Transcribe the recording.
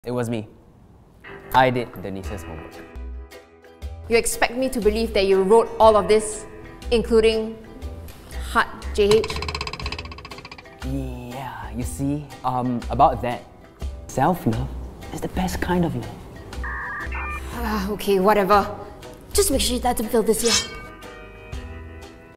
It was me. I did Denise's homework. You expect me to believe that you wrote all of this, including Heart JH? Yeah, you see, about that, self-love is the best kind of love. Okay, whatever. Just make sure she doesn't fail this year.